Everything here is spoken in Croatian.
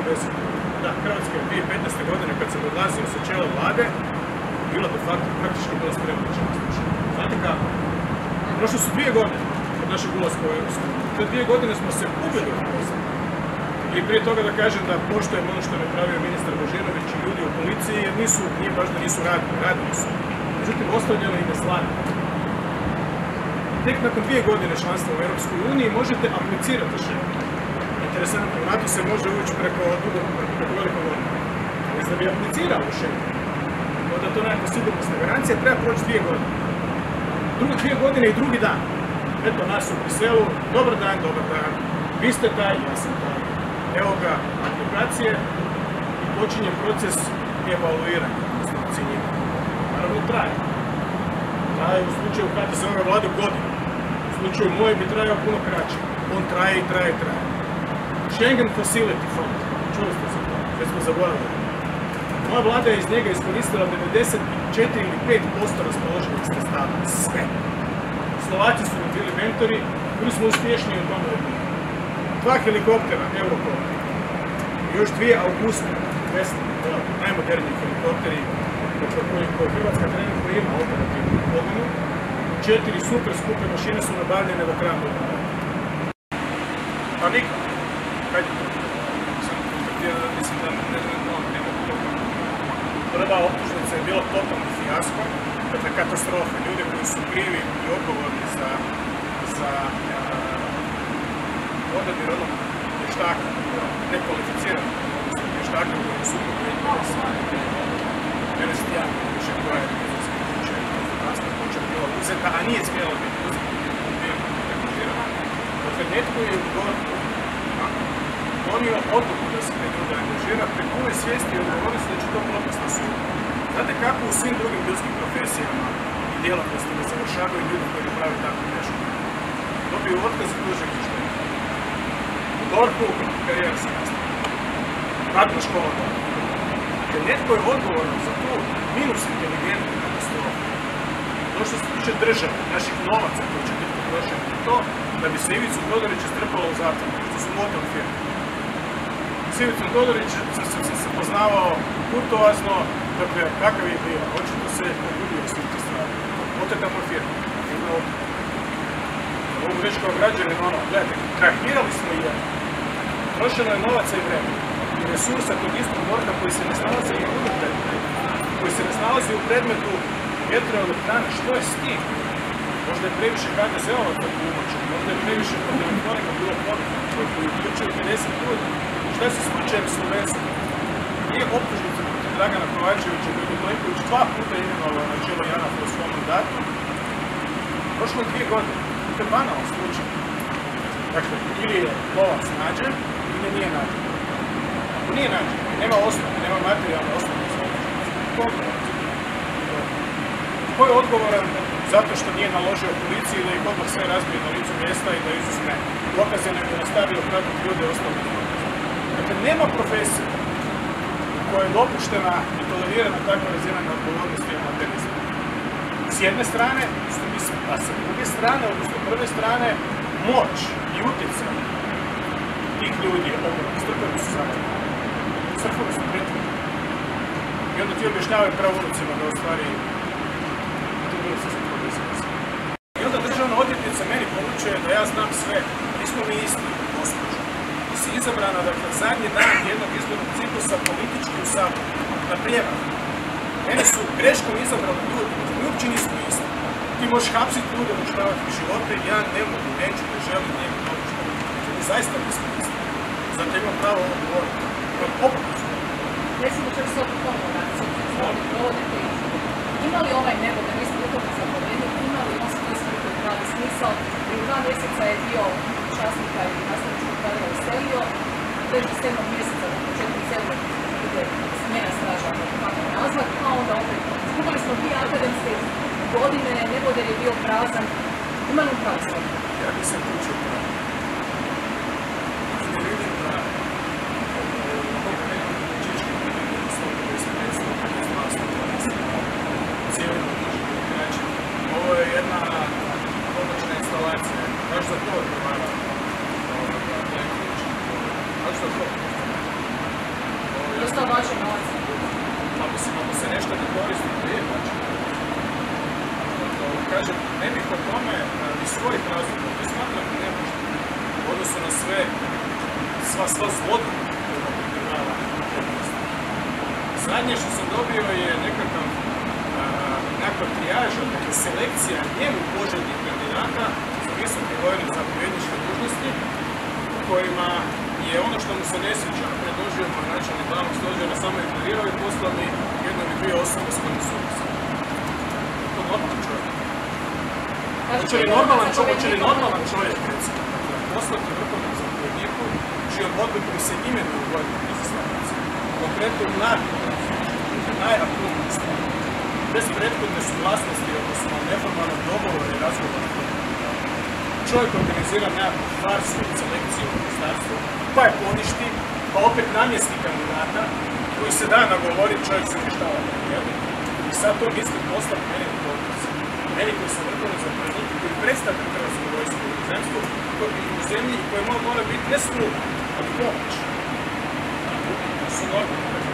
Da, Hrvatska je 2015. godine kad sam odlazio sa čela vlade, bila de facto praktički bila spremna da ćemo slušati. Znate kako? Prošle su 2 godine od našeg ulaska u Europsku. Te 2 godine smo se ubili u poslu. I prije toga da kažem da poštujem ono što je napravio ministar Božinović i ljudi u policiji, jer nije baš da nisu radili su. Međutim, ostavljeno i neslani. Tek nakon 2 godine članstva u Europskoj uniji možete aplicirati Schengen. Interesantno, u NATO se može ući preko velikog odmora. Ali da bi aplicirao u Schengen, onda to nekako sigurnosna garancija, treba proći 2 godine. 2 godine i drugi dan. Eto nas u PIXSELLu, dobar dan, vi ste taj, ja sam taj. Evo ga aplikacije i počinje proces evaluiranja, odnosno ocjenjivanja. Naravno traje. Traje u slučaju HDZ-ove vlade godinu. U slučaju moje bi trajao puno kraće. On traje i traje. Schengen Facility Fund. Čuli ste se to? Već smo zaboravili. Moja vlada je iz njega iskoristila 94 ili 5% raspoloženih sredstava. Sve. Slovaci su nam bili mentori, bili smo uspješni u tome od njih. 2 helikoptera, Eurocopter. Još 2 Auguste, najmoderniji helikopteri koje Hrvatska trenutno ima operativnu pogonu. 4 super skupe mašine su nabavljene do kraja godine. Pa nikad. Kad je to? Mislim da ne prva optužnica je bila totalni fijasko, dakle katastrofe. Ljude koji su krivi i odgovorni za odabir onog vještaka, nekvalificiranog vještaka koji su mene se jako više koja je hrvatska kuća bila uzeta, a nije smjela biti uzeta, dakle netko je u Gorku donio odluku da se te ljude angažira pri punoj svijesti i odgovornosti da će to propast na sudu. Znate kako u svim drugim ljudskim profesijama i djelatnostima završavaju ljudi koji naprave takvu grešku? Dobiju otkaz i duže krištenje. U Gorku karijera se nastavlja. Ratna škola Gorku. Jer netko je odgovoran za tu minus inteligentnu katastrofu. To što se tiče države, naših novaca koji će biti potrošeni na to, da bi se Ivicu Todorića strpalo u zatvor, što su motali firme. S Ivicom Todorićem sam se poznavao kurtoazno, dakle, kakav je bio, očito se pogudio s tim stvari. Oteta mu firma. Mogu reći kao građanin, gledajte, krahirali smo i jedno. Trošeno je novaca i vremena. I resursa tog istog Gorka koji se ne snalazi i u predmetu. Koji se ne snalazi u predmetu vjetroelektrane. Što je s tim? Možda je previše HDZ-ovaca umoćen, možda je previše telefonika bilo ponuka koji uključuju 50 ljudi. Šta je sa slučajem Slovenska? Nije optužnica protiv Dragana Kovačevića koji je Plenković 2 puta imenovao na čelo JANAF-a u svom mandatu. Prošlo 2 godine. To je banalan slučaj. Dakle, ili je lovac nađen, ili nije nađen. Ako nije nađen, nema osnove, nema materijalne osnove za odgovornost. Ko je odgovoran zato što nije naložio policiji da ih odmah sve razbije na licu mjesta i da izuzme dokaze, nego je nastavio pratiti ljude i ostalo dokaze. Dakle, nema profesije u kojoj je dopuštena i tolerirana takva razina neodgovornosti i amaterizma. S jedne strane, a sa druge strane, odnosno prve strane, moć i utjecaj tih ljudi je ogromno. Strpani su zapravo. Strpani su pretvoreni. I onda ti objašnjavaju pravunucima da u stvari i onda državna odvjetnica meni poručuje da ja znam sve. Nismo mi isti, gospođo. Ti si izabrana, dakle, zadnji dan jednog izbornog ciklusa politički u Saboru. Na prijevaru. Mene su greškom izabrali ljudi. Mi uopće nismo isti. Ti možeš hapsiti ljude, uništavati živote, ja ne mogu, neću, ne želim, ne mogu uništavati. Mi zaista nismo isti. Zato imam pravo ovo govoriti. Opet su. Recimo čak se od toga provodite izbor. Ima li ovaj nebodan isti vrhovni zapovjednik, ima li on svoj svoj pravi smisao? Prije 2 mjeseca je dio časnika i nastavničkog kadra uselio, već do 7. mjeseca, do početka 7. ide smjena straža, kako nazvat, a onda opet skupili smo 2 akademske godine, nebodan je bio prazan. Ima li pravi svoj? Ja nisam učio pravi. Ne vidim da ovo je jedna pomoćna instalacija. Baš za to odgovara Plenković. Baš za to. ostao važan novac. Ako se nešto ne koristi, to je važan. Kažem, ne bih o tome iz svojih razloga, to smatram nemožno. U odnosu na sve, sva zloda koja pripremava. Zadnje što sam dobio je nekakva trijaža, dakle selekcija njemu poželjnih kandidata za visoke vojne zapovjedničke dužnosti, u kojima je ono što mu se ne sviđa predložio kao načelnik glavnog stožera samo ignorirao i poslao mi jednu ili dvije osobe s kojim su. To normalan čovjek. Hoće li normalan čovjek, recimo, poslati vrhovnom zapovjedniku čijom odlukom se imenuju vojni izaslanici, konkretno u najakutnije stvari, bez prethodne suglasnosti, odnosno neformalnog dogovora i razgovora. Čovjek organizira nekakvu farsu i selekciju u ministarstvu, pa je poništi, pa opet namjesti kandidata koji se da nagovori, čovjek se uništava na dijelu. I sad to mislim poslati meni u potpis. Meni koji su vrhovni zapovjednik koji predstavljaju Hrvatsku vojsku u inozemstvu, u zemlji koji mora biti ne sluga, ali pomoć. To su normalne.